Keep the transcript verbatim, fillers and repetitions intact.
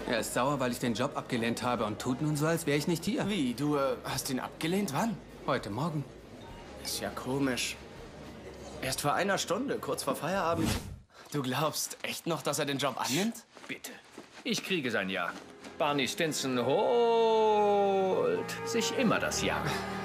Er ist sauer, weil ich den Job abgelehnt habe und tut nun so, als wäre ich nicht hier. Wie, du äh, hast ihn abgelehnt? Wann? Heute Morgen. Ist ja komisch. Erst vor einer Stunde, kurz vor Feierabend. Du glaubst echt noch, dass er den Job annimmt? Bitte. Ich kriege sein Ja. Barney Stinson holt sich immer das Ja.